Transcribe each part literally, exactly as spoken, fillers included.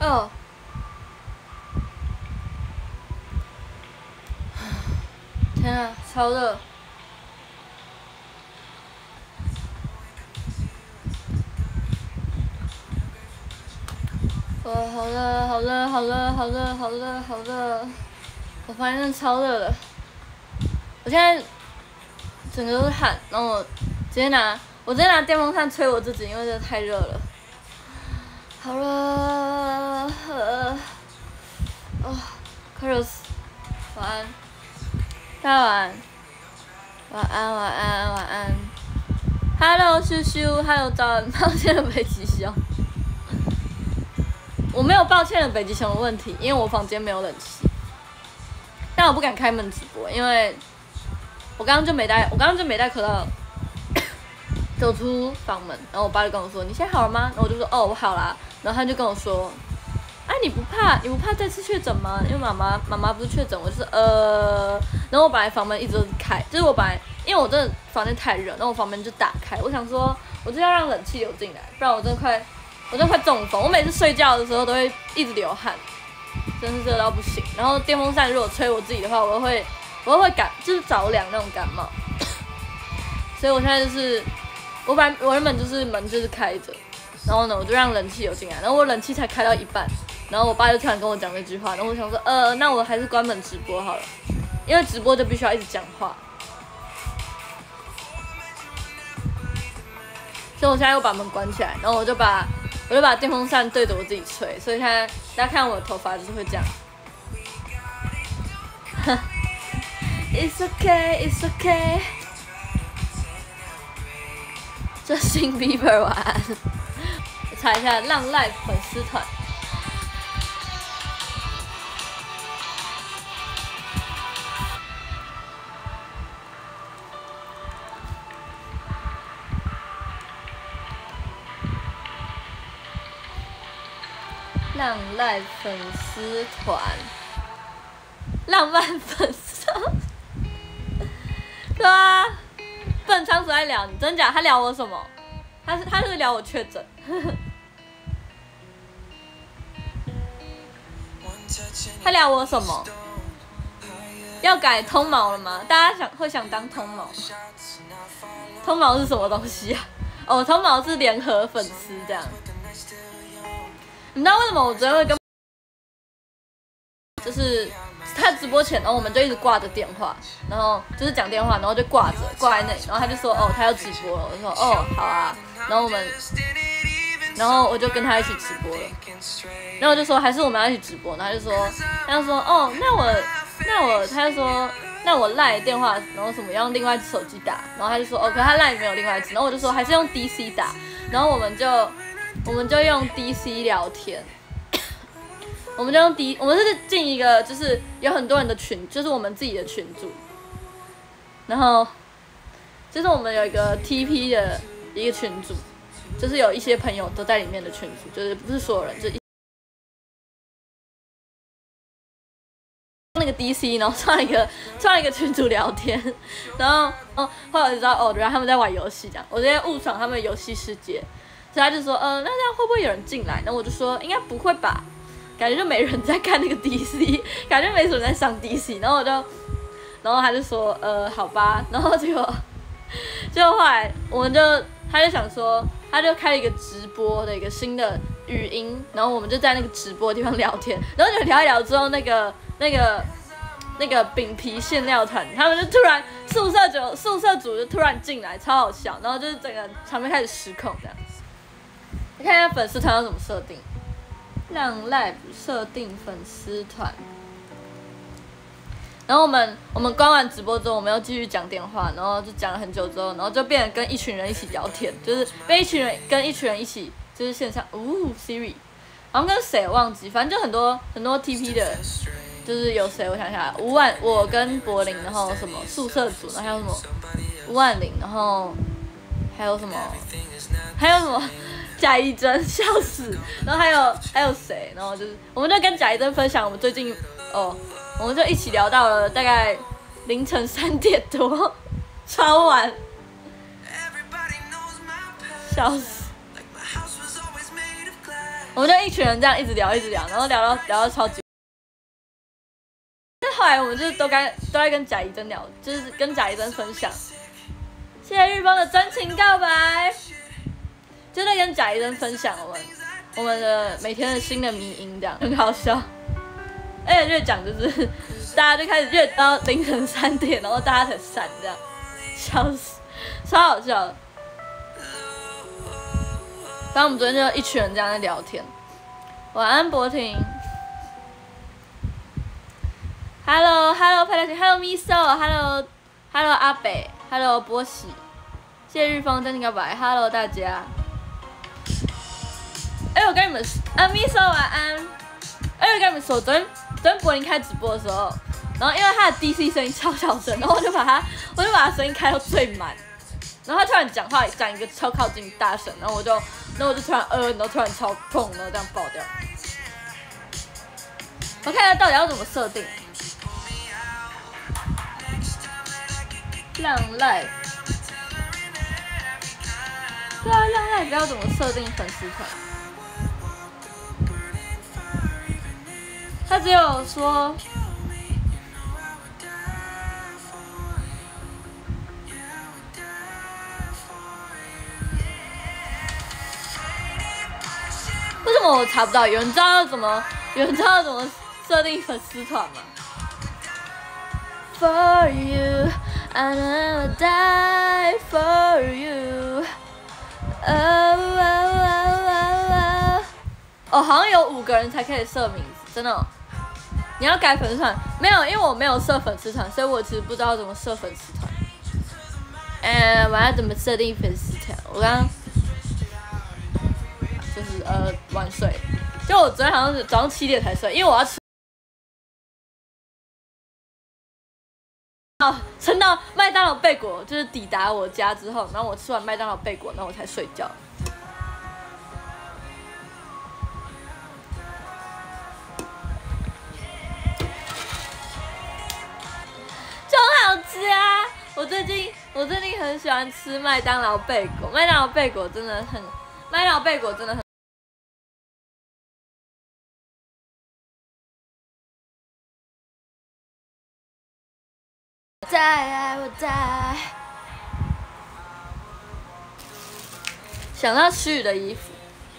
哦，天啊，超热！哦，好热，好热，好热，好热，好热，好热！我发现真的超热的，我现在整个都是汗，然后我直接拿，我直接拿电风扇吹我自己，因为真的太热了。好热，呃，哦，快热死！晚安，大家晚安，晚安，晚安，晚安。Hello， 咻咻 ，Hello， 早安，抱歉了，北极熊。我没有抱歉了北极熊的问题，因为我房间没有冷气，但我不敢开门直播，因为我刚刚就没戴，我刚刚就没戴口罩，走出房门，然后我爸就跟我说：“你现在好了吗？”然后我就说：“哦，我好啦。”然后他就跟我说：“哎、啊，你不怕？你不怕再次确诊吗？因为妈妈妈妈不是确诊。”我就是呃，然后我本来房门一直都是开，就是我本来因为我真的房间太热，然后我房门就打开，我想说，我就要让冷气流进来，不然我真的快。我真的快中风，我每次睡觉的时候都会一直流汗，真是热到不行。然后电风扇如果吹我自己的话，我会，我会感就是着凉那种感冒。所以我现在就是，我本来我原本就是门就是开着，然后呢我就让冷气流进来，然后我冷气才开到一半，然后我爸就突然跟我讲那句话，然后我想说，呃，那我还是关门直播好了，因为直播就必须要一直讲话。所以我现在又把门关起来，然后我就把。我就把电风扇对着我自己吹，所以现在大家看我的头发就是会这样。It's okay, it's okay。Justin Bieber 晚安。我查一下浪 Live 粉丝团。浪漫粉丝团，浪漫粉丝，对啊，笨仓鼠在聊你，真假？他聊我什么？他是他是聊我确诊。他聊我什么？要改通毛了吗？大家想会想当通毛吗？通毛是什么东西啊？哦，通毛是联合粉丝这样。你知道为什么我昨天会跟，就是他直播前，然后我们就一直挂着电话，然后就是讲电话，然后就挂着挂在那里，然后他就说哦他要直播了，我说哦好啊，然后我们，然后我就跟他一起直播了，然后我就说还是我们要一起直播，然后他就说他就说哦那我那我他就说那我赖电话，然后什么要用另外一只手机打，然后他就说哦可他赖没有另外一只，然后我就说还是用 D C 打，然后我们就。我们就用 D C 聊天，我们就用 D， 我们是进一个就是有很多人的群，就是我们自己的群组，然后就是我们有一个 T P 的一个群组，就是有一些朋友都在里面的群组，就是不是所有人，就那个 D C， 然后创一个创一个群组聊天，然后哦后来我就知道哦，原来他们在玩游戏这样，我直接误闯他们的游戏世界。所以他就说，呃，那这样会不会有人进来？然后我就说，应该不会吧，感觉就没人在看那个 D C， 感觉没什么人在上 D C。然后我就，然后他就说，呃，好吧。然后结果，结果后来我们就，他就想说，他就开了一个直播的一个新的语音，然后我们就在那个直播的地方聊天，然后就聊一聊之后，那个那个那个饼皮馅料团，他们就突然宿舍组宿舍组就突然进来，超好笑，然后就是整个场面开始失控这样。你看一下粉丝团要怎么设定，让 Live 设定粉丝团，然后我们我们关完直播之后，我们又继续讲电话，然后就讲了很久之后，然后就变成跟一群人一起聊天，就是被一群人跟一群人一起就是线上，哦 Siri， 好像跟谁忘记，反正就很多很多 T P 的，就是有谁我想想，吴婉我跟柏林，然后什么宿舍组，然后还有什么吴婉玲，然后还有什么还有什么。贾一真笑死，然后还有还有谁？然后就是我们就跟贾一真分享我们最近哦，我们就一起聊到了大概凌晨三点多，超晚，笑死。 我们就一群人这样一直聊一直聊，然后聊到聊到超级。后来我们就是都该都在跟贾怡珍聊，就是跟贾怡珍分享，谢谢日方的真情告白，就在跟贾怡珍分享我们我们的每天的新的迷音，这样很好笑。而且越讲就是大家就开始越到凌晨三点，然后大家才散，这样笑死，超好笑的。反正我们昨天就一群人这样在聊天。晚安，博婷。Hello Hello 派大星 Hello Miso Hello Hello 阿北 Hello 波喜，谢谢日风真情告白 Hello 大家。哎、欸，我跟你们啊 Miso 晚安。哎、欸，我跟你们说，昨天昨天柏林开直播的时候，然后因为他的 D C 声音超小声，然后我就把他我就把他声音开到最满，然后他突然讲话讲一个超靠近大声，然后我就然后我就突然呃，然后突然超痛，然后这样爆掉。我看看到底要怎么设定。浪赖，对啊，浪赖不知道怎么设定粉丝团。他只有说，为什么我查不到？有人知道怎么？有人知道怎么设定粉丝团吗 ？For you, I never die for you. Oh, oh, oh, oh, oh. 哦，好像有五个人才可以设名字，真的、哦。你要改粉丝团？没有，因为我没有设粉丝团，所以我其实不知道怎么设粉丝团。呃，我要怎么设定粉丝团？我刚刚就是呃晚睡，就我昨天好像是早上七点才睡，因为我要吃。哦，撑到麦当劳贝果就是抵达我家之后，然后我吃完麦当劳贝果，然后我才睡觉。就很好吃啊！我最近我最近很喜欢吃麦当劳贝果，麦当劳贝果真的很，麦当劳贝果真的很。再爱我再。想到诗雨的衣服，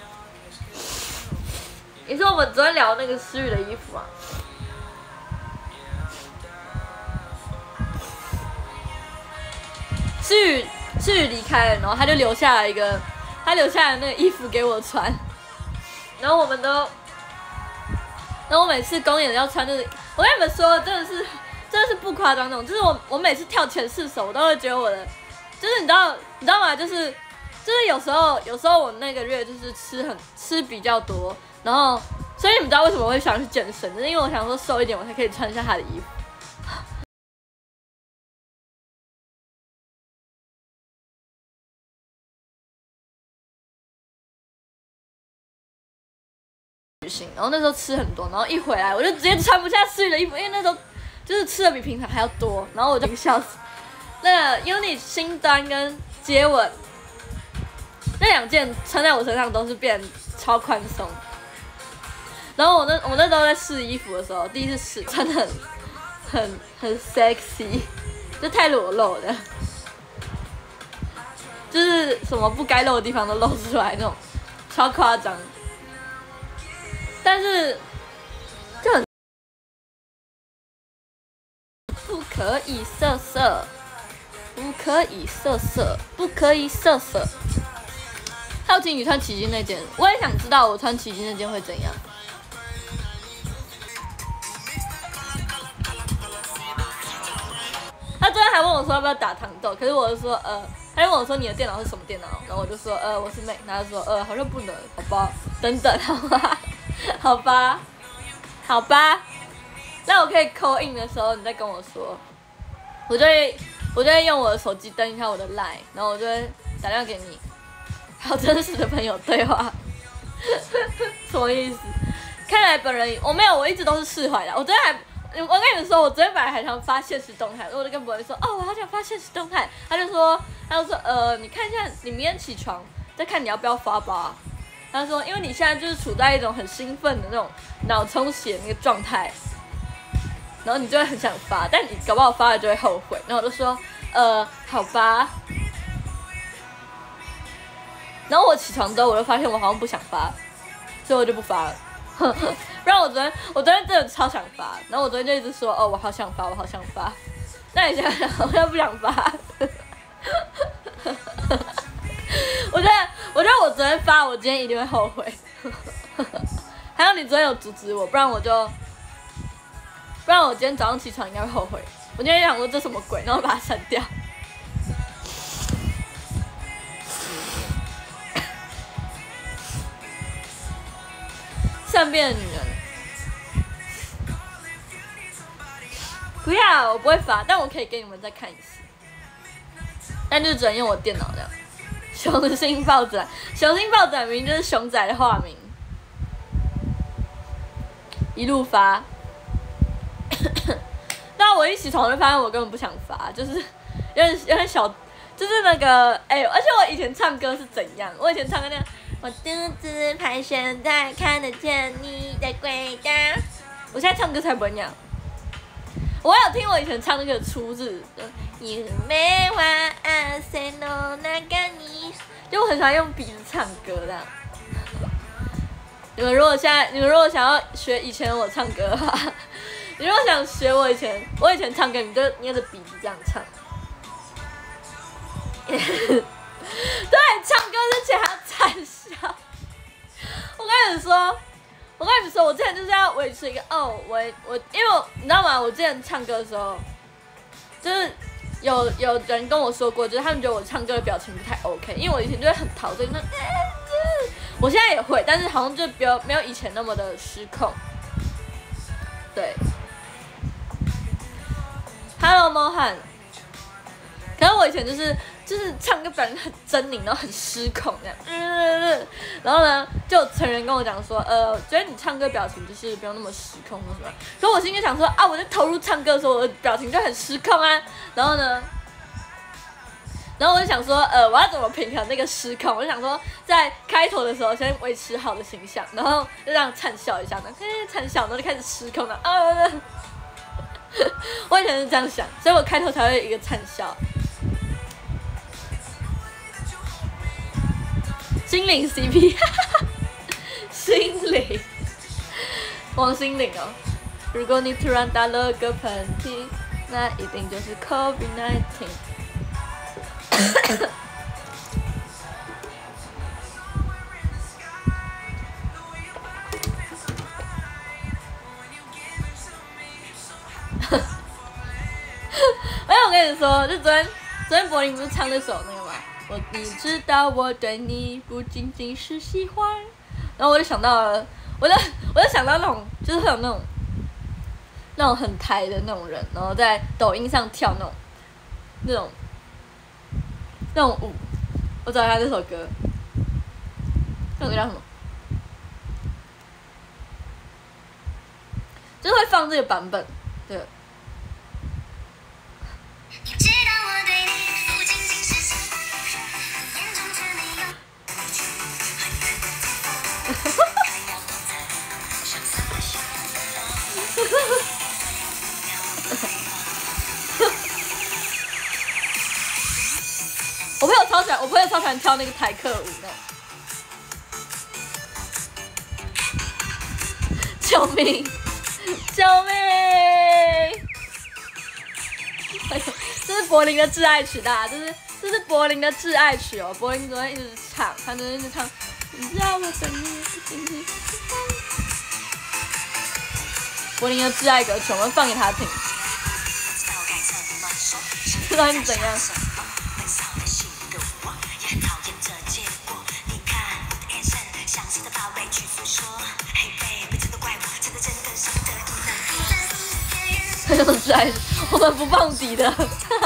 也是我们昨天聊那个诗雨的衣服啊。诗雨诗雨离开了，然后他就留下了一个，他留下了那个衣服给我穿，然后我们都，然后我每次公演要穿就是，我跟你们说，真的是。真的是不夸张那种，就是我我每次跳前四首，我都会觉得我的，就是你知道你知道吗？就是就是有时候有时候我那个月就是吃很吃比较多，然后所以你们知道为什么我会想去健身，就是因为我想说瘦一点，我才可以穿下他的衣服。旅行，然后那时候吃很多，然后一回来我就直接穿不下思雨的衣服，因为那时候。就是吃的比平常还要多，然后我就笑死。那个 Unit 新端跟接吻那两件穿在我身上都是变超宽松。然后我那我那时候在试衣服的时候，第一次试穿的很很很 sexy， 就太裸露的，就是什么不该露的地方都露出来那种，超夸张。但是就很。不可以色色，不可以色色，不可以色色。好奇你穿奇迹那件，我也想知道我穿奇迹那件会怎样。他昨天还问我说要不要打糖豆，可是我就说呃，他就问我说你的电脑是什么电脑，然后我就说呃我是 Mac， 他就说呃好像不能，好吧，等等，好吧，好吧，好吧。那我可以 call in 的时候，你再跟我说，我就会我就会用我的手机登一下我的 line， 然后我就会打电话给你，好真实的朋友对话，什么意思？看来本人我没有，我一直都是释怀的。我昨天还，我跟你们说，我昨天本来还想发现实动态，我就跟博文说，哦，我好想发现实动态，他就说，他就说，呃，你看一下，你明天起床再看你要不要发吧。 他说因为你现在就是处在一种很兴奋的那种脑充血那个状态，然后你就会很想发，但你搞不好发了就会后悔。然后我就说呃好吧。然后我起床之后我就发现我好像不想发，所以我就不发了。不然我昨天我昨天真的超想发，然后我昨天就一直说哦我好想发我好想发，那你想想我要不想发？我觉得我觉得我昨天发我今天一定会后悔。还有你昨天有阻止我，不然我就不然我今天早上起床应该会后悔。我今天想说这什么鬼，然后把它删掉。善变的女人，不要，我不会发，但我可以给你们再看一次，但就只能用我电脑这样。雄心豹仔，雄心豹仔明明就是熊仔的化名，一路发。但我一起床就发现我根本不想发，就是有点有点小，就是那个哎、欸，而且我以前唱歌是怎样？我以前唱歌那样。我独自盘旋在看得见你的轨道。我现在唱歌才不会那样。我有听我以前唱那个初日的，你没话啊 say no 那个你，就我很喜欢用鼻子唱歌这样。你们如果现在，你们如果想要学以前我唱歌的话，你如果想学我以前，我以前唱歌，你就捏着鼻子这样唱。对，唱歌之前还要灿笑。我跟你们说，我跟你们说，我之前就是要维持一个哦，我我，因为我你知道吗？我之前唱歌的时候，就是有有人跟我说过，就是他们觉得我唱歌的表情不太 OK， 因为我以前就会很陶醉，那、呃，我现在也会，但是好像就比较没有以前那么的失控。对 ，Hello 猫汉，可是我以前就是。就是唱歌表情很狰狞，然后很失控这样，嗯，然后呢，就有成员跟我讲说，呃，觉得你唱歌表情就是不用那么失控或什么。可我心里想说啊，我在投入唱歌的时候，我的表情就很失控啊。然后呢，然后我就想说，呃，我要怎么平衡那个失控？我就想说，在开头的时候先维持好的形象，然后就这样灿笑一下，呢，嘿，灿笑，然后就开始失控了，啊！我以前是这样想，所以我开头才会一个灿笑。心灵 C P， 心灵，王心凌哦。如果你突然打了个喷嚏，那一定就是 COVID 十九。哎，我跟你说，就昨天，昨天柏林不是唱那首那个吗？我你知道我对你不仅仅是喜欢，然后我就想到了，我就我就想到那种，就是会有那种那种很台的那种人，然后在抖音上跳那种那种那种舞。我找一下这首歌，那个叫什么？就是会放这个版本，对。我朋友超喜欢，我朋友超喜欢跳那个台客舞的。救命！救命！这是柏林的挚爱曲，大家，这是这是柏林的挚爱曲哦。柏林昨天一直唱，他昨天一直唱，你知道我等你不仅仅是柏林的挚爱歌曲，我们放给他听。不知道你怎样？很有挚爱，我们不放底的。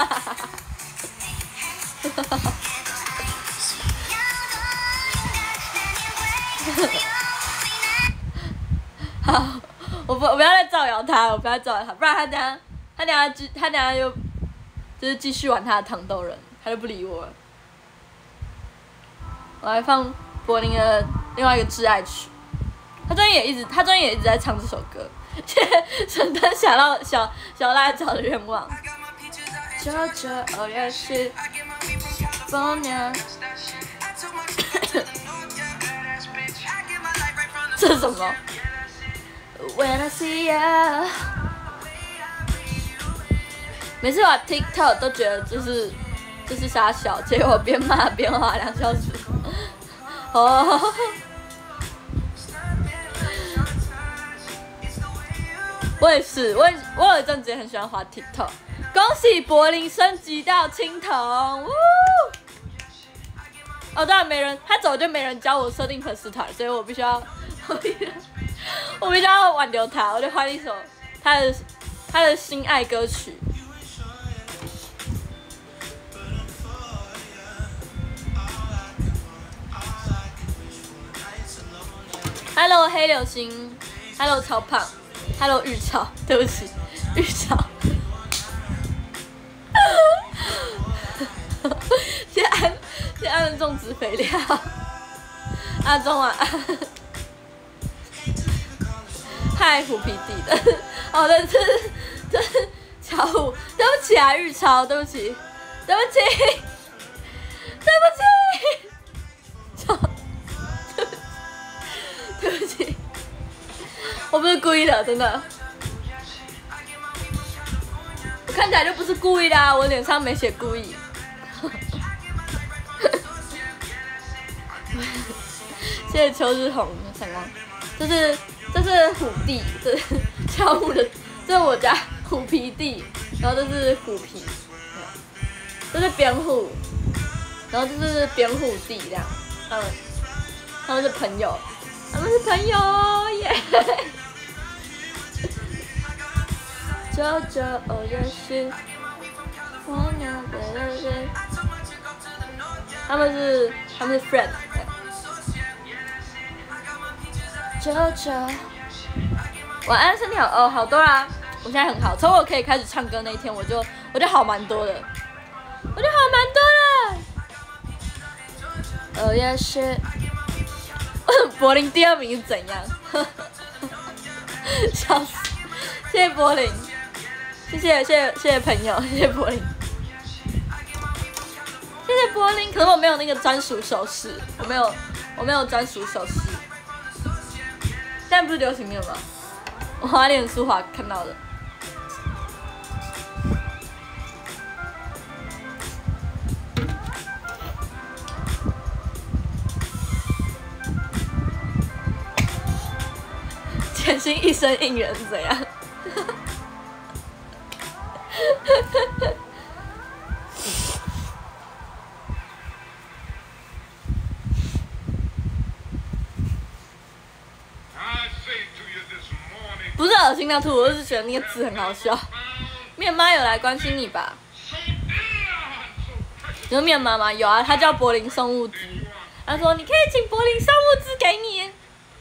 好，我不，我不要再造谣他，我不要再造谣他，不然他等下，他等下，他等下又就是继续玩他的糖豆人，他就不理我了。我来放柏林的另外一个挚爱曲。他最近也一直，他最近也一直在唱这首歌。谢谢神灯想到小小辣椒的愿望。九九二月十，风娘。这是什么 ？When I see you， 每次玩 TikTok 都觉得就是就是傻小，结果边骂边滑两小时。哦。我也是，我也我有一阵子也很喜欢滑 TikTok。恭喜柏林升级到青铜，呜！哦，当然没人，他走就没人教我设定粉丝团，所以我必须要，我必须要，我必须要挽留他，我就换一首他的他的心爱歌曲。Hello 黑流星 ，Hello 超胖 ，Hello 玉超，对不起，玉超。先按先按种植肥料，阿忠啊，太虎皮地的，哦，这这这是巧虎，对不起啊，玉超，对不起，对不起，对不起，错，对不起，对不起，我不是故意的，真的。我看起来就不是故意的啊，我脸上没写故意。谢谢秋日红的闪光，这是这是虎地，这是巧虎的，这是我家虎皮地，然后这是虎皮，这是边虎，然后这是边虎地这样，他们他们是朋友，他们是朋友耶。九九二月十，我娘的人，他们是他们是 friend。九九，晚安，身体好哦，好多啦，我现在很好，从我可以开始唱歌那一天，我就我就好蛮多的，我就好蛮多的。二月十，柏林第二名是怎样？笑死！谢谢柏林。谢谢谢谢谢谢朋友，谢谢柏林，谢谢柏林。可是我没有那个专属手势，我没有我没有专属手势。现在不是流行面吗？我滑脸书滑看到的。甜心一生应援怎样？不是恶心到吐，我是觉得那个字很好笑。面妈有来关心你吧？有面妈吗？有啊，他叫柏林送物资。他说你可以请柏林送物资给你。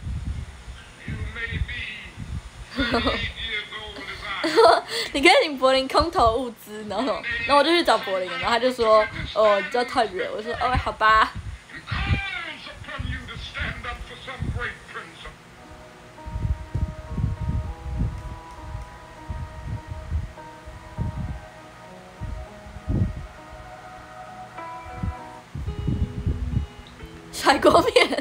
你可以请柏林空投物资，然后，然后我就去找柏林，然后他就说，哦，叫太远，我说，哦，好吧。甩锅面，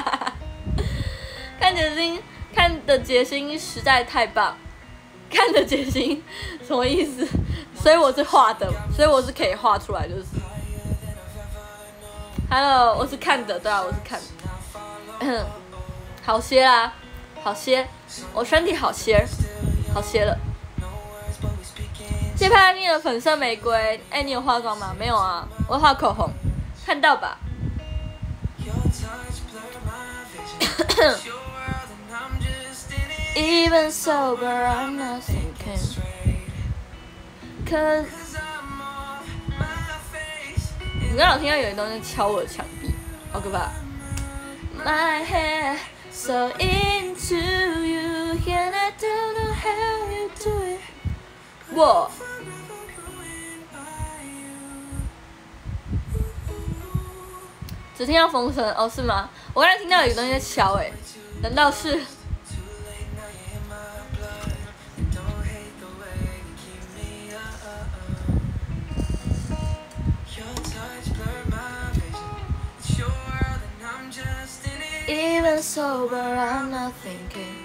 看决心，看的决心实在太棒。看的决心什么意思？所以我是画的，所以我是可以画出来，就是。Hello， 我是看的，对啊，我是看的。好些啦，好些，我身体好些，好些了。谢潘妮的粉色玫瑰，哎、欸，你有化妆吗？没有啊，我画口红，看到吧？Even sober, I'm not thinking. Cause 你刚好听到有人东西敲我的墙壁，好可怕。My head so into you, and I don't know how you do it. 我。只听到风声哦，是吗？ 我刚才听到有个东西在敲，哎，难道是？Even sober, I'm not thinking.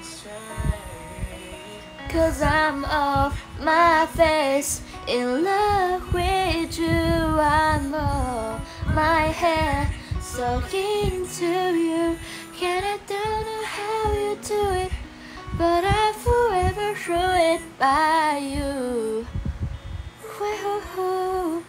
Cause I'm off my face. In love with you, I'm on my head. So into you. Can I don't know how you do it. But I forever threw it by you. Woo-hoo-hoo.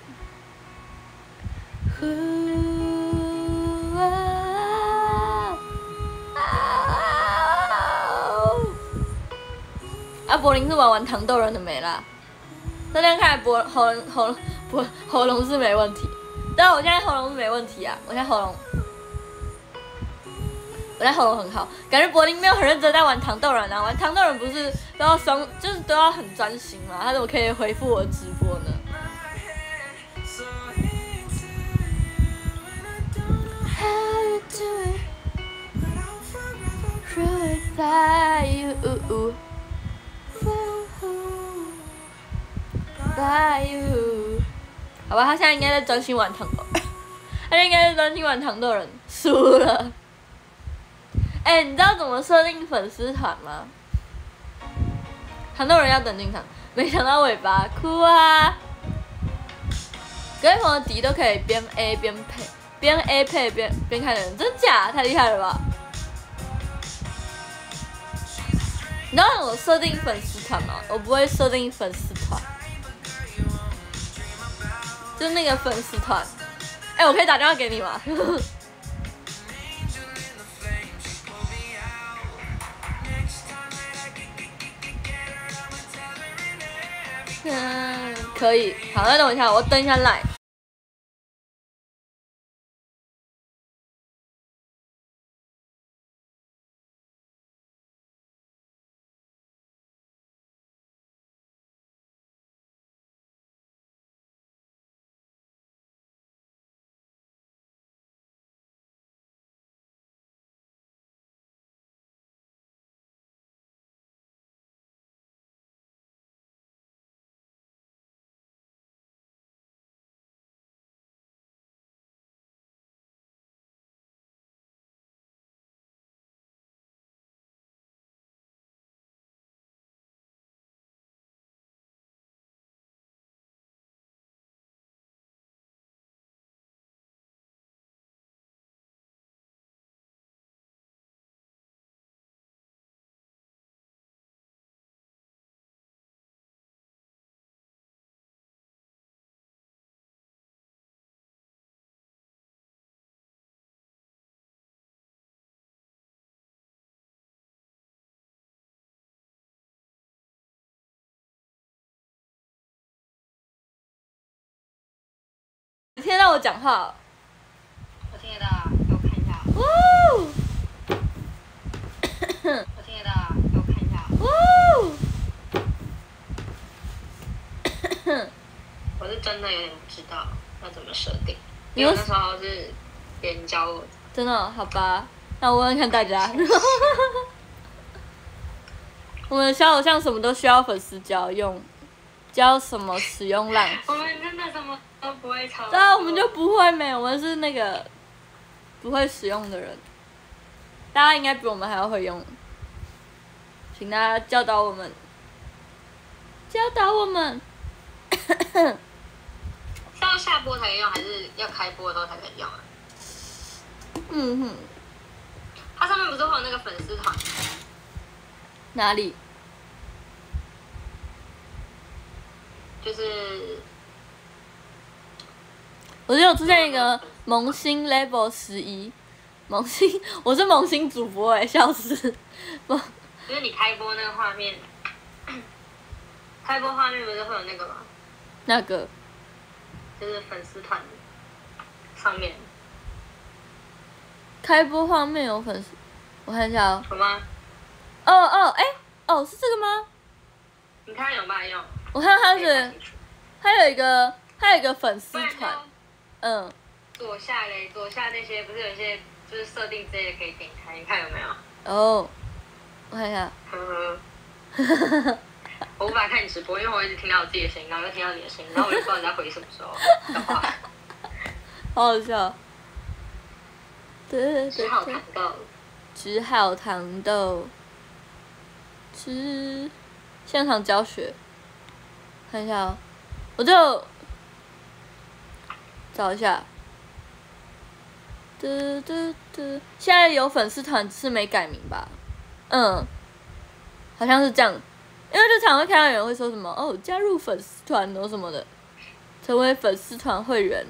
Ooh.啊，柏林是玩完糖豆人的没啦？那这样看来柏喉咙喉咙不喉咙是没问题，但我现在喉咙是没问题啊，我现在喉咙，我现在喉咙很好，感觉柏林没有很认真在玩糖豆人啊，玩糖豆人不是都要双，就是都要很专心嘛，他怎么可以回复我的直播呢？How you do it? Through it by you. By you， 好吧，他现在应该在专心玩糖豆，他应该在专心玩糖豆人，输了。哎、欸，你知道怎么设定粉丝团吗？糖豆人要等进场，没想到尾巴哭啊！各位朋友敌都可以边 A 边配，边 A 配边边看人，真假？太厉害了吧！你知道我设定粉丝团吗？我不会设定粉丝团。就是那个粉丝团，哎、欸，我可以打电话给你吗？嗯，可以。好，那等我一下，我登一下 line。你听得到我讲话、哦？ 我听得到啊，给我看一下。 哇！ 我听得到啊，给我看一下。 哇！ 我是真的有点不知道要怎么设定，因为我那时候是别人教我的。 真的、哦？好吧，那我问问看大家。我们小偶像什么都需要粉丝教用，教什么使用烂。 我们真的什么都不会操作。 对啊，我们就不会没，我们是那个不会使用的人。大家应该比我们还要会用，请大家教导我们，教导我们。 是要下播才可以用，还是要开播的时候才可以用啊？ 嗯哼。 它上面不是会有那个粉丝团？ 哪里？ 就是我就有出现一个萌新 level 十一，萌新，我是萌新主播哎，笑死！ 就是你开播那个画面，开播画面不是会有那个吗？ 那个？ 就是粉丝团上面。 开播画面有粉丝，我看一下哦。 有吗？ 哦哦，哎、欸，哦，是这个吗？ 你看有没有用？ 我看它是，它有一个，它有一个粉丝团，嗯。 左下嘞，左下那些不是有一些就是设定之类的可以点开，你看有没有？ 哦，我看一下。 呵呵。我无法看你直播，因为我一直听到我自己的声音，然后又听到你的声音，然后我就不知道你在回什么时候的话。 好好笑。对对对。 只好糖豆。 只好糖豆。吃。现场教学。看一下哦，我就找一下。嘟嘟嘟，现在有粉丝团是没改名吧？嗯，好像是这样。因为就常会看到有人会说什么哦，加入粉丝团哦什么的，成为粉丝团会员。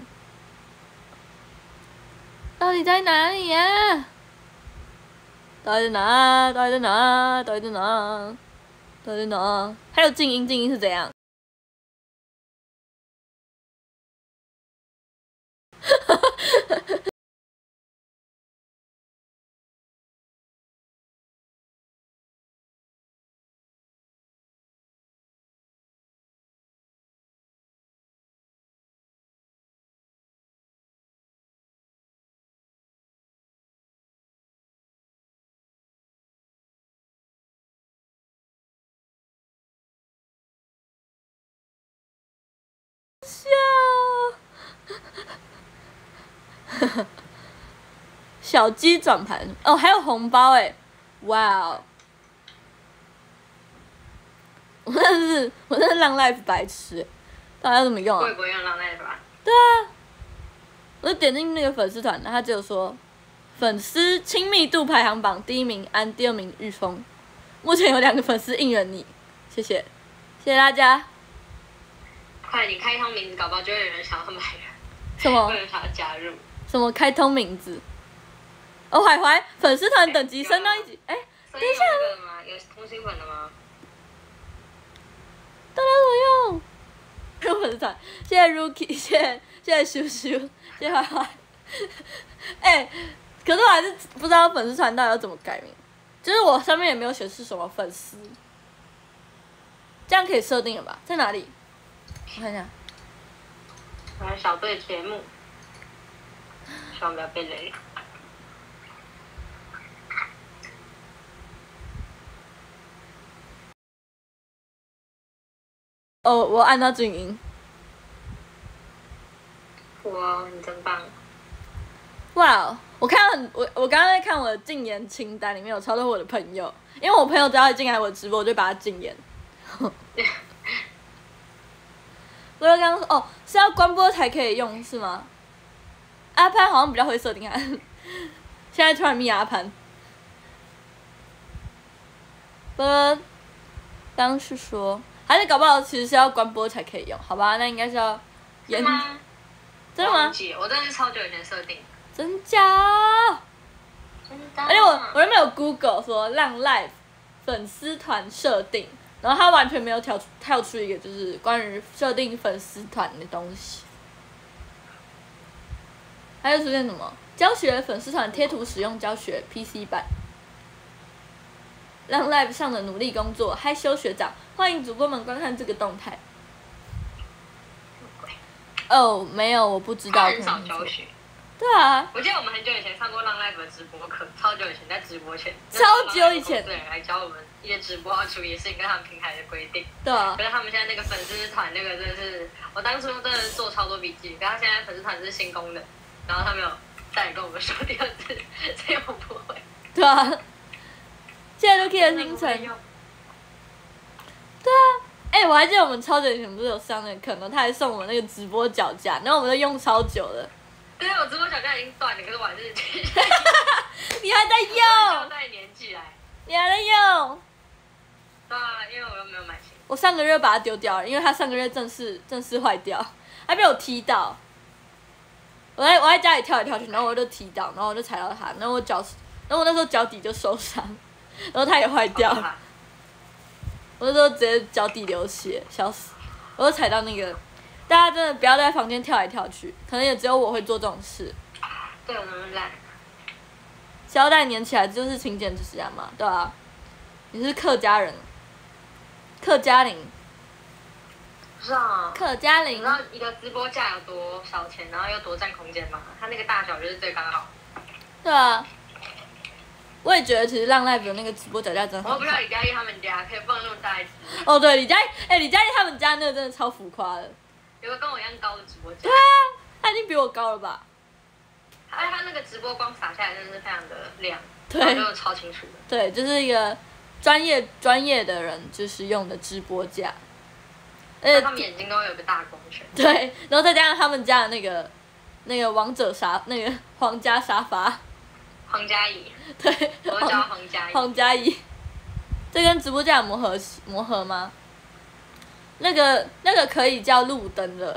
到底在哪里呀？到底在哪？到底在哪？到底在哪？到底在哪？还有静音，静音是怎样？哈哈哈哈。笑，小鸡转盘哦，还有红包哎，哇哦！我真的是，我真的浪 life 白痴，到底要怎么用啊？ 我也不会用浪 life 吧？ 对啊，我就点进那个粉丝团，他只有说粉丝亲密度排行榜第一名安，第二名玉峰，目前有两个粉丝应援你，谢谢，谢谢大家。 快，你开通名字，搞不好就会有人想要买了。 什么？ 会有人想要加入？ 什么开通名字？哦，海怀粉丝团等级升到一级，哎、欸， 等一下。有那个吗？有通讯粉的吗？ 大家怎么用？用粉丝团，谢谢 Rookie， 谢谢谢谢咻咻，谢谢怀怀。哎、欸，可是我还是不知道粉丝团到底要怎么改名，就是我上面也没有显示什么粉丝，这样可以设定了吧？在哪里？我看一下。 来小队节目，希望不要被雷。 哦，我按到静音。 哇，你真棒！ 哇，我看到很我我刚刚在看我的禁言清单，里面有超多我的朋友，因为我朋友只要一进来我直播，我就把他禁言。我就刚刚说哦，是要关播才可以用是吗？阿潘好像比较会设定啊，现在突然密阿潘。不，刚是说，还是搞不好其实是要关播才可以用，好吧？那应该是要严。真的吗？ 我真的是超久以前设定。 真假？ 真的。 而且我我原本有 Google 说浪 live 粉丝团设定。然后他完全没有跳出跳出一个就是关于设定粉丝团的东西，还有出现什么教学粉丝团贴图使用教学 P C 版，让 live 上的努力工作害羞学长，欢迎主播们观看这个动态。哦，没有，我不知道。 很少教学。 对啊。 我记得我们很久以前上过浪 live 的直播课，超久以前在直播前。 超久以前。 对，来教我们一些直播要处理的事情跟他们平台的规定。 对啊。 可是他们现在那个粉丝团那个真的是，我当初真的是做超多笔记，可是他现在粉丝团是新功能，然后他没有再跟我们说第二次，所以我不会。 对啊。谢谢 Lucky 的星辰。对啊。哎、欸，我还记得我们超久以前不是有上那个课，然后他还送我们那个直播脚架，然后我们都用超久了。 对，我直播脚架已经断了，可是我还是。 你还在用？ 再粘起来。 你还在用？ 对啊，因为我又没有买新。 我上个月把它丢掉了，因为它上个月正式正式坏掉，还被我踢到。我在我在家里跳来跳去，然后我就踢到，然后我就踩到它，然后我脚，然后我那时候脚底就受伤，然后它也坏掉了。我那时候直接脚底流血，笑死！我就踩到那个，大家真的不要在房间跳来跳去，可能也只有我会做这种事。 对，我们懒。 胶带粘起来就是勤俭持家嘛，对吧、啊？你是客家人，客家林。 是啊。 客家林。 你知道一个直播架有多少钱，然后又多占空间吗？它那个大小就是最刚好。 对啊，我也觉得其实浪 live 的那个直播脚架真的很好。 我不知道李佳丽他们家可以放那么大一只。 哦，对，李佳丽，哎、欸，李佳丽他们家那个真的超浮夸的。 有个跟我一样高的直播架。 对啊，他已经比我高了吧？ 哎，他那个直播光洒下来真的是非常的亮， 对， 然后就超清楚的。 对，就是一个专业专业的人就是用的直播架。 而且他们眼睛都会有个大光圈。 对，然后再加上他们家的那个那个王者沙那个皇家沙发。 皇家椅。 对， 我叫皇家椅。 皇家椅。这跟直播架磨合磨合吗？那个那个可以叫路灯了。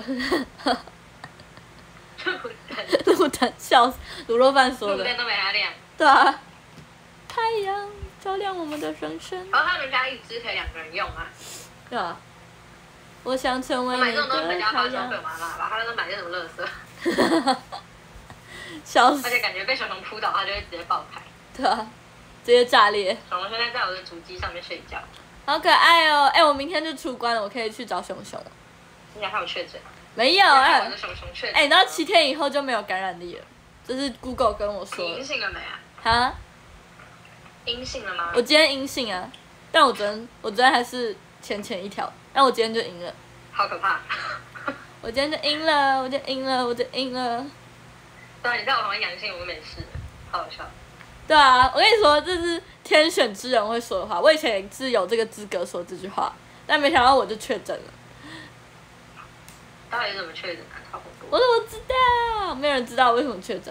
路灯。 路灯，笑死！卤肉饭说的。 路灯都没它亮。 对啊。太阳照亮我们的人生。 然后他们家一只可以两个人用啊。 对啊。我想成为你的太阳。 买这种东西回家发现被我妈骂吧，他都买这种垃圾。 笑死！ 而且感觉被熊熊扑倒，它就会直接爆开。 对啊，直接炸裂。 熊熊现在在我的主机上面睡觉。 好可爱哦！哎、欸，我明天就出关了，我可以去找熊熊。 你还有确诊？ 没有哎。 我的熊熊确诊。 哎、欸，然后七天以后就没有感染力了，这是 Google 跟我说的。 阴性了没啊？ 哈？ 阴性了吗？ 我今天阴性啊，但我昨天我昨天还是浅浅一条，但我今天就阴了。 好可怕！ 我今天就阴了，我就阴了，我就阴了。 对啊，你在我旁边阳性，我就没事了，好好笑。 对啊，我跟你说，这是天选之人会说的话。我以前也是有这个资格说这句话，但没想到我就确诊了。 到底怎么确诊啊？超恐怖！ 我怎么知道？没有人知道为什么确诊。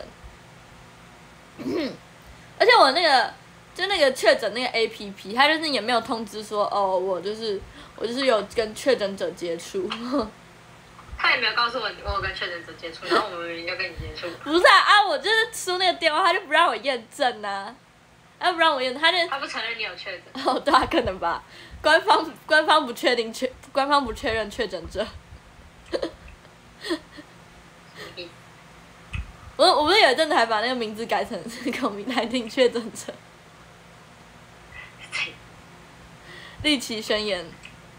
而且我那个就那个确诊那个 A P P， 它就是也没有通知说哦，我就是我就是有跟确诊者接触。 他也没有告诉我我有跟确诊者接触，然后我们明明就跟你接触。 不是啊啊！我就是输那个电话，他就不让我验证呐、啊，他不让我验，他就他不承认你有确诊。 哦，对啊，可能吧。官方官方不确定确，官方不确认确诊者。我我不是有一阵子还把那个名字改成COVID 十九确诊者。立旗宣言。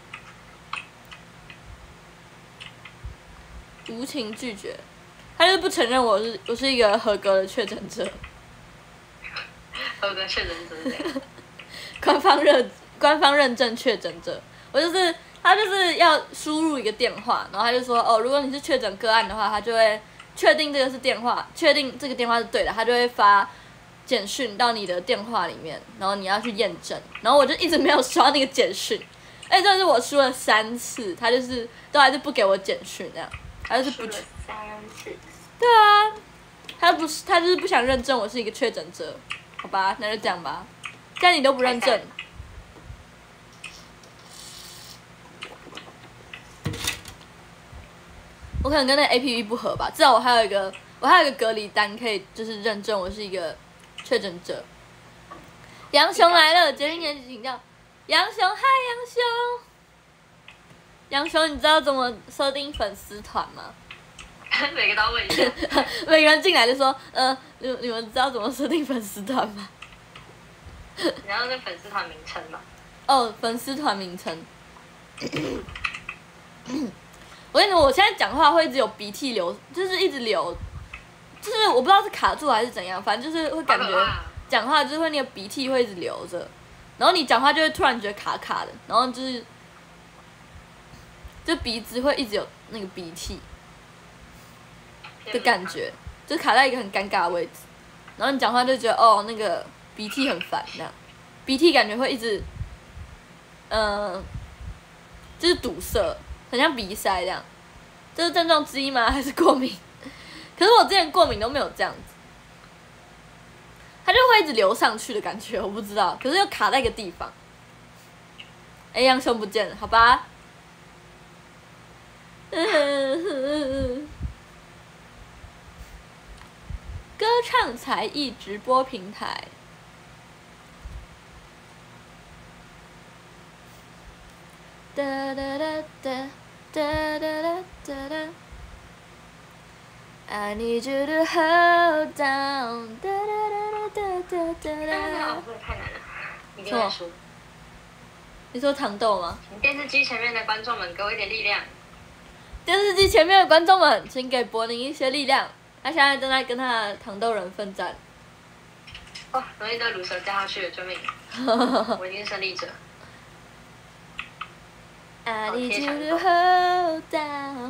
无情拒绝，他就是不承认我是我是一个合格的确诊者。 合格确诊者是这样。 官方认官方认证确诊者，我就是他就是要输入一个电话，然后他就说哦，如果你是确诊个案的话，他就会确定这个是电话，确定这个电话是对的，他就会发简讯到你的电话里面，然后你要去验证，然后我就一直没有收到那个简讯，哎，这是我输了三次，他就是都还是不给我简讯那样。他就是不去， 三次。 对啊，他不是他就是不想认证我是一个确诊者，好吧，那就这样吧。既然你都不认证，我可能跟那 A P P 不合吧。至少我还有一个，我还有一个隔离单可以就是认证我是一个确诊者。杨雄来了，节日年请教。杨雄，嗨，杨雄。杨雄，你知道怎么设定粉丝团吗？ 每个都要问一下。 每个人进来就说，呃，你你们知道怎么设定粉丝团吗？ 你要那粉丝团名称吗？ 哦，粉丝团名称。我跟你说，我现在讲话会一直有鼻涕流，就是一直流，就是我不知道是卡住还是怎样，反正就是会感觉讲话就是会那个鼻涕会一直流着，然后你讲话就会突然觉得卡卡的，然后就是。就鼻子会一直有那个鼻涕的感觉，就卡在一个很尴尬的位置，然后你讲话就觉得哦，那个鼻涕很烦那样，鼻涕感觉会一直，嗯、呃，就是堵塞，很像鼻塞这样，这是症状之一吗？还是过敏？可是我之前过敏都没有这样子，它就会一直流上去的感觉，我不知道，可是又卡在一个地方。哎，杨雄不见了，好吧。歌唱才艺直播平台，哒哒哒哒哒哒哒哒 I need you to hold down， 哒哒哒哒哒哒哒。 这个太难了，你跟我说。 你说糖豆吗？ 请电视机前面的观众们给我一点力量。 电视机前面的观众们，请给柏林一些力量。他现在正在跟他的糖豆人奋战。 哦，容易的乳蛇掉下去了，救命！我已经是胜利者。 I need you to hold down。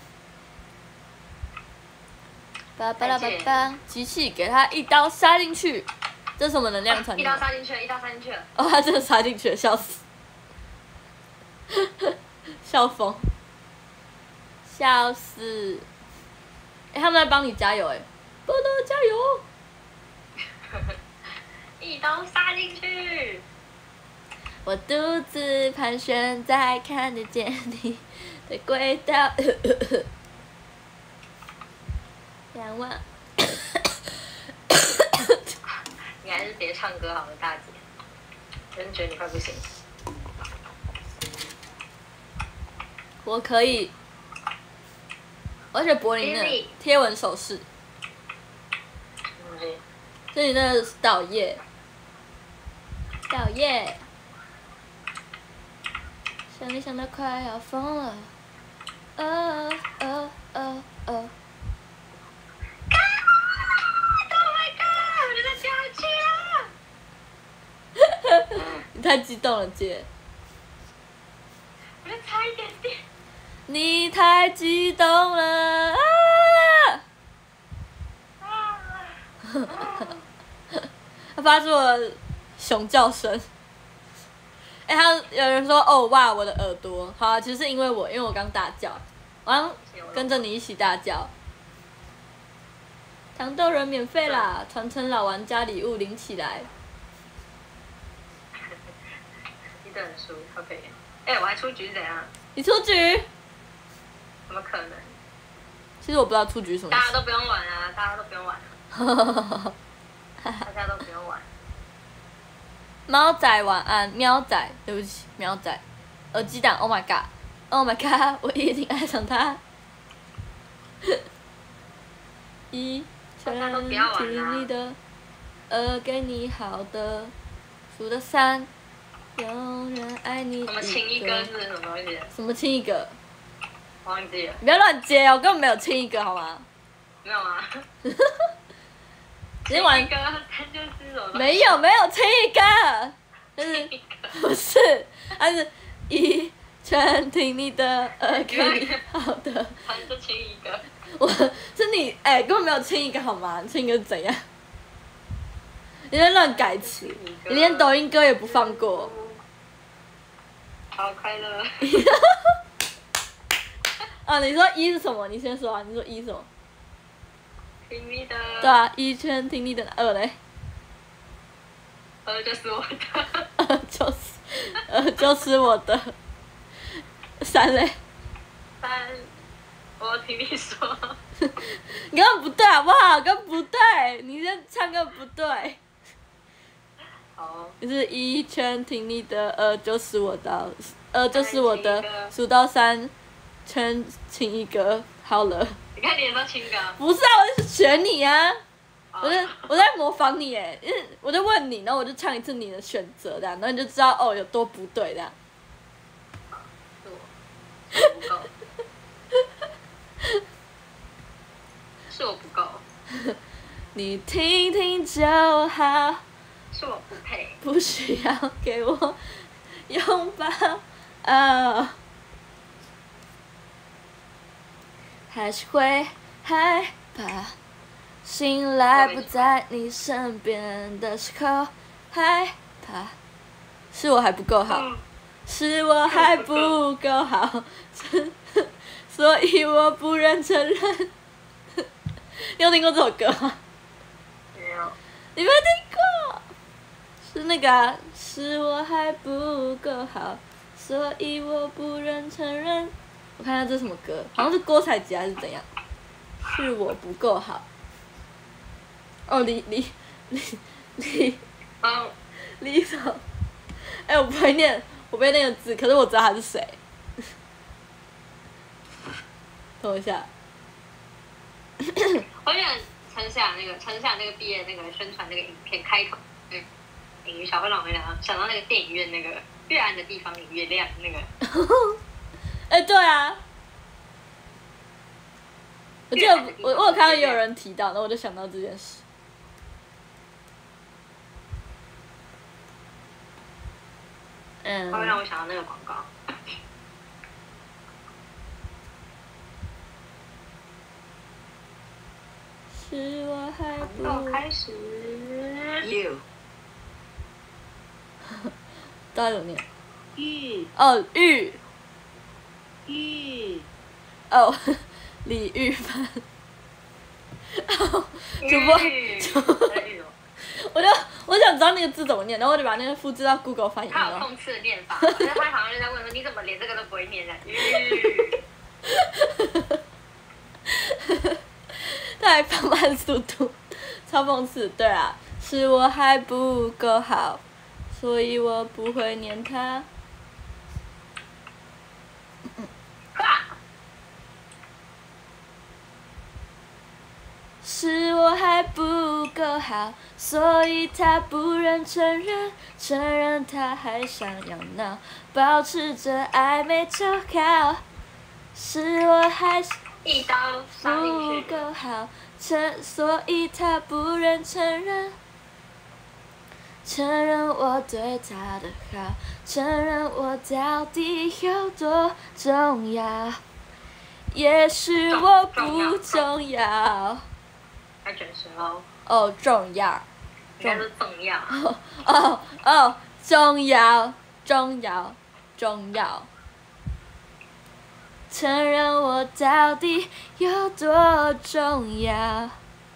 叭巴拉叭叭，机器给他一刀杀进去，这是什么能量传递？ 一刀杀进去了，一刀杀进去了。 哦，他真的杀进去了，笑死！笑疯，笑死！哎、欸，他们在帮你加油哎、欸，波多加油！ 一刀杀进去。 我独自盘旋在看得见你的轨道。两万。 你还是别唱歌好了，大姐。真觉得你快不行。 我可以。而且柏林的贴文手势。 嗯。 这里那个是倒叶。倒叶。想你想到快要疯了。哦哦哦哦。你太激动了，姐。 我就差一点点。 你太激动了啊！啊！他发出了熊叫声。哎、欸，他有人说哦哇，我的耳朵。好啊，其实是因为我，因为我刚大叫，我刚跟着你一起大叫。糖豆人免费啦！传承老玩家礼物领起来。 一个人输，可以。哎、欸，我还出局怎样？ 你出局？ 怎么可能？ 其实我不知道出局什么。 大家都不用玩啊！大家都不用玩、啊。大家都不用玩。 猫仔晚安，喵仔，对不起，喵仔。耳机党 ，Oh my god，Oh my god， 我一定爱上他。一全听你的，二给你好的，数到三。永远爱你一个。 什么亲一个是什么东西？ 什么亲一个？ 忘记了。 你不要乱接哦，我根本没有亲一个，好吗？ 没有啊。 亲玩。 一个，它就是什么？ 没有没有亲一个，就是不是，它是一全听你的，二给你好的。 他就亲一个。 我是你哎、欸，根本没有亲一个好吗？亲一个是怎样？你在乱改词，你连抖音歌也不放过。 好快乐。 啊，你说一是什么？你先说啊，你说一是什么？ 听你的。 对啊，一圈听你的，二嘞。 二就是我的。 二就是，二就是我的。三嘞。 三，我听你说。 你根本不对好不好？根本不对，你这唱歌不对。 好。 就是一圈听你的，二就是我的，二就是我的，数到三，圈亲一个，好了。 你看你也说亲歌。 不是啊，我是学你啊。我在我在模仿你哎，因为我在问你，然后我就唱一次你的选择，这样，然后你就知道哦有多不对这样。 是我，不够。是我不够。 你听听就好。 是我不配。 不需要给我拥抱。哦。还是会害怕。醒来不在你身边的时候，害怕。是我还不够好，嗯、是我还不够好，所以我不忍承认。你有听过这首歌吗？ 没有。 你没听过？是那个、啊，是我还不够好，所以我不忍承认。我看下这是什么歌，好像是郭采洁还是怎样？是我不够好。哦，李李李李， 哦， 李什么？哎、欸，我不会念，我不会那个字，可是我知道他是谁。等我一下。 我记得陈夏那个陈夏那个毕业那个宣传那个影片开头，嗯，影小会让我们俩想到那个电影院那个越暗的地方越亮那个。 哎、欸，对啊。我记得我我有看到也有人提到，然后我就想到这件事。 嗯， 它会让我想到那个广告。 是我还广不告开始。You。 大家怎么念？ 玉。 哦，玉。 玉。 哦，李玉帆。哦，主播，我就我想知道那个字怎么念，然后我就把那个复制到 Google 翻译。 他有讽刺的念法，就是他好像就在问说你怎么连这个都不会念呢？玉。 他还放慢速度，超讽刺。对啊，是我还不够好，所以我不会念它。是我还不够好，所以他不忍承认，承认他还想要闹，保持着暧昧就好。是我还一刀杀进不去。 够好，承所以他不忍承认，承认我对他的好，承认我到底有多重要。也许我不重要。 还卷舌哦。 哦，重要。 应该是重要。 哦哦，重要，重要，重要。承认我到底有多重要。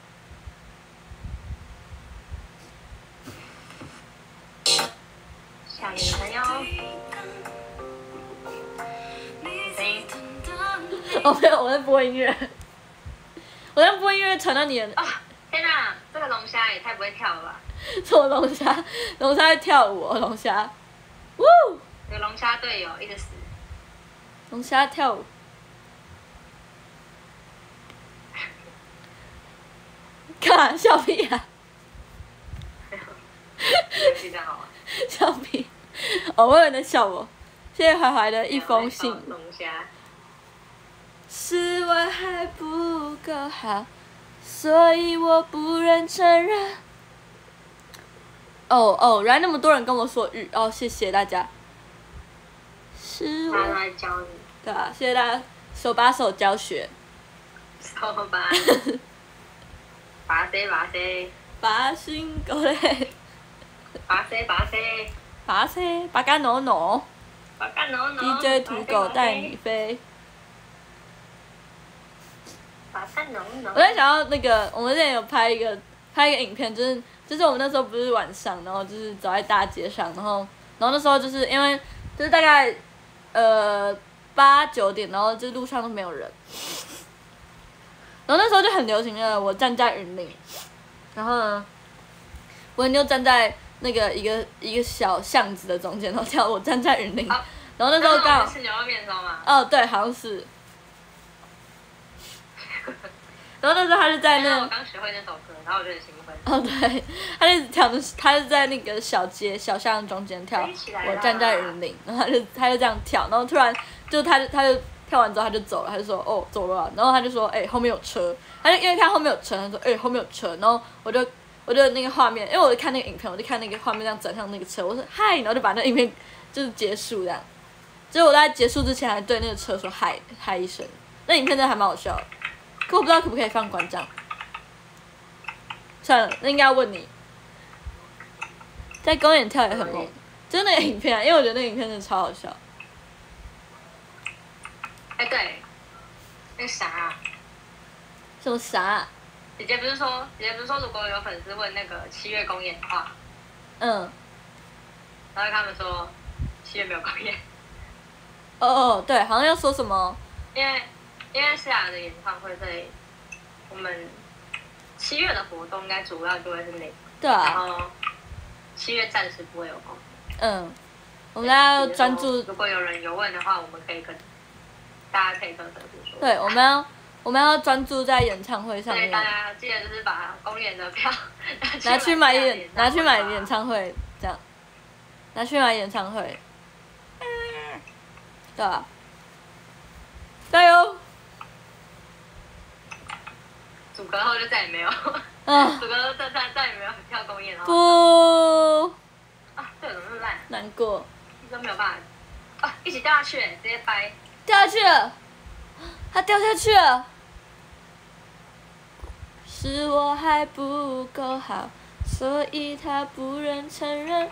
下面的朋友。 哦没有，我在播音乐。我在播音乐传到你的。 啊、哦！天哪，这个龙虾也太不会跳了吧！ 什么龙虾？龙虾在跳舞哦，龙虾。呜！ 有龙虾队友一直死。 龙虾跳舞。干嘛笑屁啊？ 这样好玩。 笑屁！哦，我以为你在笑我。谢谢怀怀的一封信。 龙虾。 是我还不够好，所以我不忍承认。哦哦，原来那么多人跟我说玉哦，谢谢大家。是我。 他来教你。 对啊，谢谢大家手把手教学。 手把。把谁把谁。 把心狗嘞。 把谁把谁。 把谁把干挪挪。 把干挪挪。 D J 土狗带你飞。我在想要那个，我们之前有拍一个拍一个影片，就是就是我们那时候不是晚上，然后就是走在大街上，然后然后那时候就是因为就是大概呃八九点，然后就路上都没有人，然后那时候就很流行的我站在云林，然后呢，文妞站在那个一个一个小巷子的中间，然后跳我站在云林，然后那时候刚好吃牛肉面烧吗？ 哦对，好像是。然后那时候他就在那， 我刚学会那首歌，然后我就很兴奋。 哦对，他就跳的，他就在那个小街小巷中间跳，我站在云林，然后他就他就这样跳，然后突然就他就他就跳完之后他就走了，他就说哦走了、啊，然后他就说哎、欸、后面有车，他就因为看后面有车，他说哎、欸、后面有车，然后我就我就那个画面，因为我就看那个影片，我就看那个画面这样转向那个车，我说嗨，然后就把那影片就是结束这样，结果我在结束之前还对那个车说嗨嗨一声，那影片真的还蛮好笑的。可我不知道可不可以放馆长，算了，那应该要问你。在公园跳也很猛，就是那个影片啊，因为我觉得那个影片真的超好笑。 哎、欸，对，那啥、啊？ 什么啥、啊？ 姐姐不是说，姐姐不是说，如果有粉丝问那个七月公演的话， 嗯， 然后他们说七月没有公演。 哦哦，对，好像要说什么？ 因为。因为诗雅的演唱会在我们七月的活动，应该主要就会是那个。 对啊。 然后七月暂时不会有空。 嗯，我们大家要专注。 如果有人有问的话，我们可以跟大家可以跟粉丝说。 对，我们要我们要专注在演唱会上面。 所以大家记得就是把公演的票拿去买演拿去买演唱会，这样，拿去买演唱会。对啊。加油！ 组歌后就再也没有， 啊， 组歌再再再也没有跳公演了。 不， 啊，这怎么那么烂？ 难过。 都没有办法，啊，一起掉下去，直接掰。 掉下去了，他掉下去了。是我还不够好，所以他不忍承认。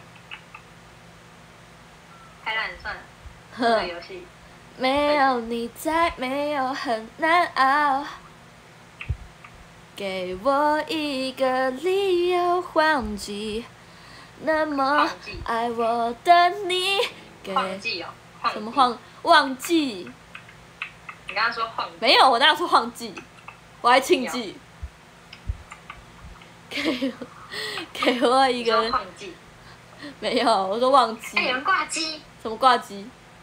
太烂算了，这个游戏。 没有你在，没有很难熬。给我一个理由忘记，那么爱我的你。 忘记哦。 什么忘忘记？ 你刚刚说忘记。 没有，我哪有说忘记？我还庆记。给我给我一个。 忘记。 没有，我说忘记。 哎，有人挂机。 什么挂机？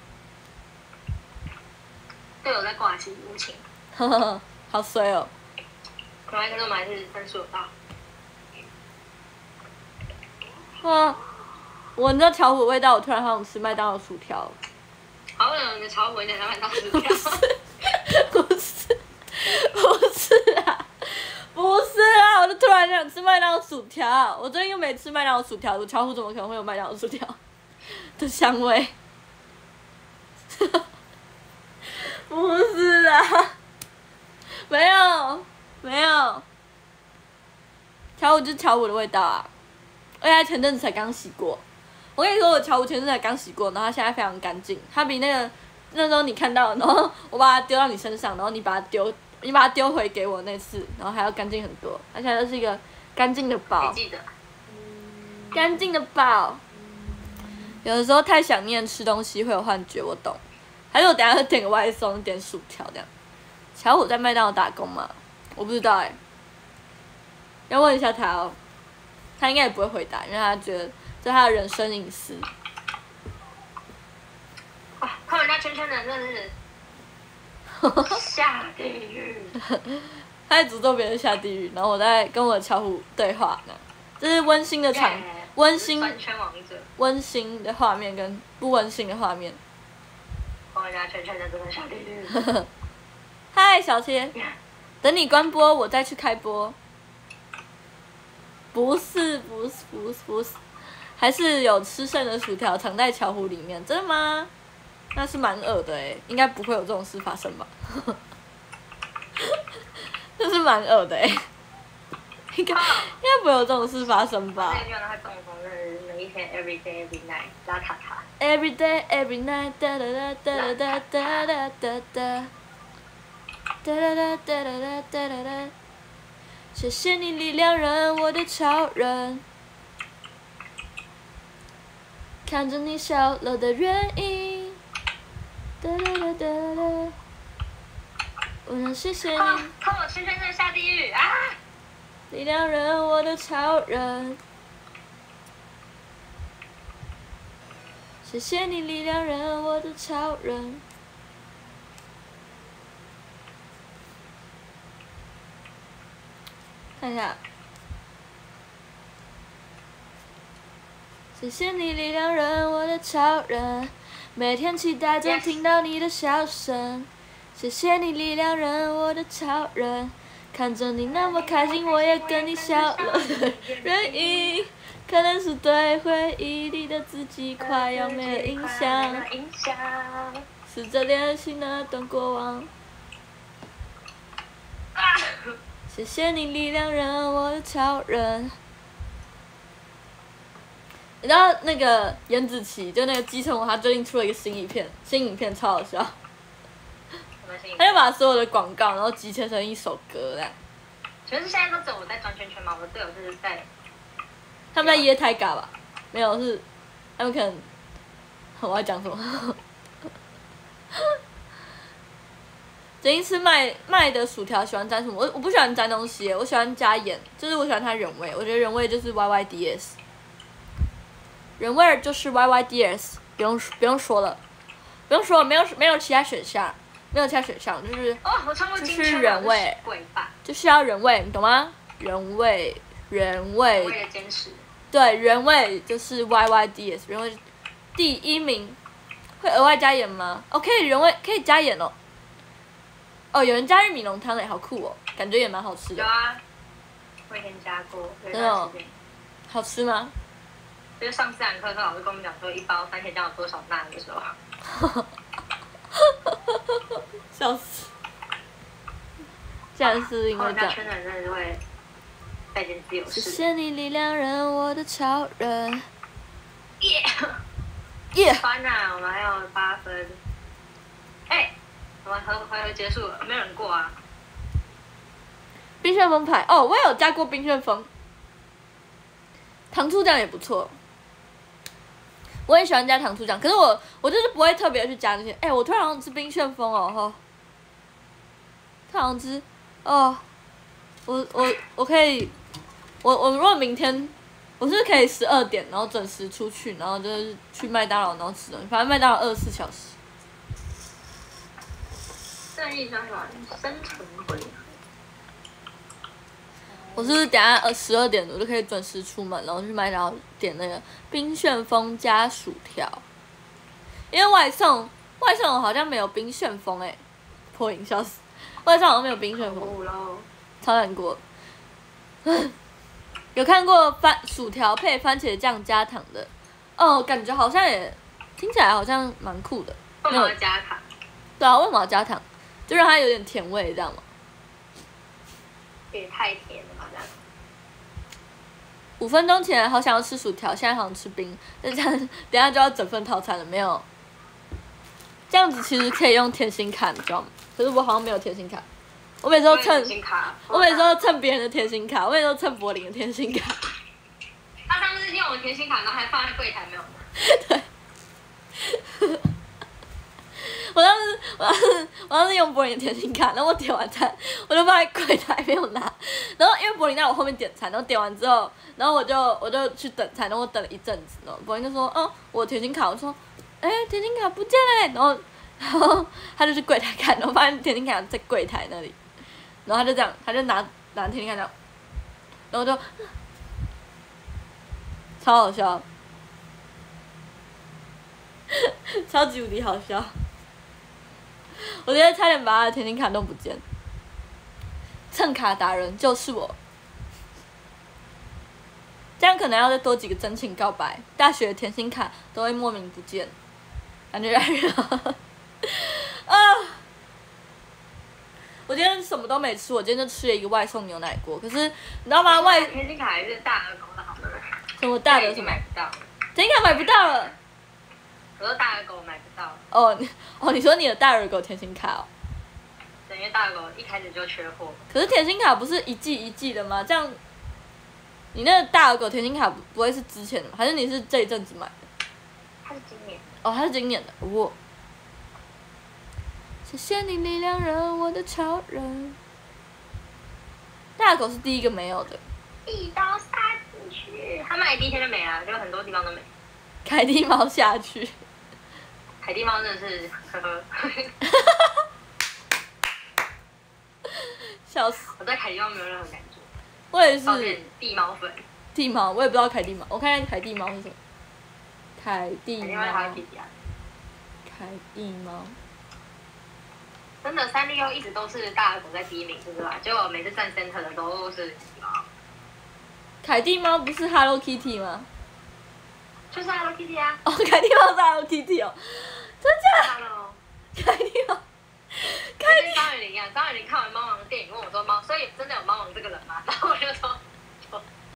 队友在挂机，无情。 呵呵，好衰哦。 可能可是我们还是分数有到。 哇！我闻到巧虎的味道，我突然好想吃麦当劳薯条。 好冷，你的巧虎有点像麦当劳薯条。 不是，不是啊，不是啊！我就突然想吃麦当劳薯条。我最近又没吃麦当劳薯条，我巧虎怎么可能会有麦当劳薯条的香味？不是啊，没有没有，巧虎就是巧虎的味道啊！而且他前阵子才刚洗过。我跟你说，我巧虎前阵子才刚洗过，然后它现在非常干净，它比那个那时候你看到，然后我把它丢到你身上，然后你把它丢，你把它丢回给我那次，然后还要干净很多，它现在就是一个干净的宝，干净的宝。有的时候太想念吃东西会有幻觉，我懂。还是我等一下点个外送，点薯条这样。巧虎在麦当劳打工吗？我不知道哎、欸，要问一下他哦。他应该也不会回答，因为他觉得这是他的人身隐私。 哇，看人家圈圈的真的是下地狱。 他在诅咒别人下地狱，然后我在跟我的巧虎对话呢。这是温馨的场，温馨温馨的画面跟不温馨的画面。 看人家圈圈的真的下地狱。 嗨，小切，等你关播，我再去开播。不是不是不是不是，还是有吃剩的薯条藏在巧虎里面，真的吗？那是蛮恶的哎、欸，应该不会有这种事发生吧？那是蛮恶的哎、欸，应该应该不会有这种事发生吧？ 这个原来会共同是每一天 every day every night 拉塔塔。 Every day every night 哒哒哒哒哒哒哒哒哒哒哒哒哒哒哒哒哒。谢谢你力量人，我的超人。看着你笑了的原因。哒哒哒哒哒。我想谢谢你。 看我圈圈在下地狱啊！ 力量人，我的超人。谢谢你力量人，我的超人。看一下，谢谢你力量人，我的超人，每天期待着听到你的笑声。谢谢你力量人，我的超人，看着你那么开心，我也跟你笑了的原因，可能是对回忆里的自己快要没了印象，试着练习那段过往。谢谢你力量人，我的超人。你知道那个严子琪，就那个基层，他最近出了一个新影片，新影片超好笑。他就把所有的广告，然后集结成一首歌这样。 全是现在都只有我在转圈圈吗？我的队友是在。 他们在椰太嘎吧？没有，是他们可能。我要讲什么？最近吃麦麦的薯条，喜欢沾什么？我我不喜欢沾东西，我喜欢加盐，就是我喜欢它原味。我觉得原味就是 Y Y D S， 原味就是 Y Y D S， 不用不用说了，不用说了，没有没有其他选项，没有其他选项，就是哦，我穿过金就是原味，就是要原味，你懂吗？原味原味。 为了坚持。 对，原味就是 Y Y D S， 原味第一名。会额外加盐吗？哦，可以原味可以加盐哦。哦，有人加玉米浓汤诶，好酷哦，感觉也蛮好吃的。 有啊，我以前加过。 真的、哦？好吃吗？ 就是上自然课的时候，老师跟我们讲说一包番茄酱有多少钠的时候， 笑死！竟然是因为这样。 圈的人真的是会再见自由式。 谢谢你力量人，我的超人。 耶！ 耶！ 烦啊！我们还有八分。哎、欸，我们回回合结束了，没有人过啊。 冰旋风牌哦，我也有加过冰旋风，糖醋酱也不错。我也喜欢加糖醋酱，可是我我就是不会特别去加那些。哎、欸，我突然好想吃冰旋风哦，哈！突然好想吃哦，我我我可以，我我如果明天我是可以十二点，然后准时出去，然后就是去麦当劳，然后吃东西，反正麦当劳二十四小时。 正义小小生存回。 我是不是等下呃十二点我就可以准时出门，然后去麦当劳点那个冰旋风加薯条，因为外送外送好像没有冰旋风哎、欸，破音笑死，外送好像没有冰旋风，超难过。有看过番薯条配番茄酱加糖的，哦，感觉好像也听起来好像蛮酷的。 为什么要加糖？ 对啊，为什么要加糖？就让它有点甜味，这样吗？ 也太甜了吧，这样。 五分钟前好想要吃薯条，现在好想吃冰，那这样等一下就要整份套餐了，没有？这样子其实可以用甜心卡，你知道吗？可是我好像没有甜心卡，我每次都蹭，我每次都蹭别人的甜心卡，我每次都蹭柏林的甜心卡。 他上次用我的甜心卡，然后还放在柜台没有拿。 对。我当时，我当时，我当时用柏林的甜心卡，然后我点完餐，我就放在柜台没有拿。然后因为柏林在我后面点餐，然后点完之后，然后我就我就去等餐，然后我等了一阵子，然后柏林就说：“嗯，我甜心卡。”我说：“哎、欸，甜心卡不见嘞。”然后，然后他就去柜台看，然后发现甜心卡在柜台那里，然后他就这样，他就拿拿甜心卡这样，然后就超好笑，超级无敌好笑。我今天差点把他的甜心卡弄不见，蹭卡达人就是我。这样可能要再多几个真情告白，大学的甜心卡都会莫名不见，感觉越来越好。啊！我今天什么都没吃，我今天就吃了一个外送牛奶锅。可是你知道吗？外甜心卡还是大额狗的好的。 什么大的什么？ 买不到。 甜心卡买不到了。 我说大耳狗买不到。 哦，哦，你说你的大耳狗甜心卡哦？ 对，因为大耳狗一开始就缺货。 可是甜心卡不是一季一季的吗？这样，你那个大耳狗甜心卡不不会是之前的吗？还是你是这一阵子买的？ 它是今年。 哦，它是今年的。哦。谢谢你力量人，我的超人。大耳狗是第一个没有的。 一刀杀进去，他买第一天就没了，就很多地方都没。 凯蒂猫下去。 凯蒂猫真的是，呵呵。 笑死！ 我对凯蒂猫没有任何感觉。 我也是。 地猫粉。 地猫，我也不知道凯蒂猫。我看看凯蒂猫是什么。凯蒂猫。 凯蒂猫。 真的，三丽鸥一直都是大耳狗在第一名，是不是吧？结果每次站 center 的都是凯蒂猫。 凯蒂猫不是 Hello Kitty 吗？ 就是 Hello Kitty 啊！ 哦，凯蒂猫是 Hello Kitty 哦，真假？凯蒂猫， 凯蒂。跟张雨玲一样，张雨玲看完猫王的电影问我说：“猫，所以真的有猫王这个人吗？”然后我就说：“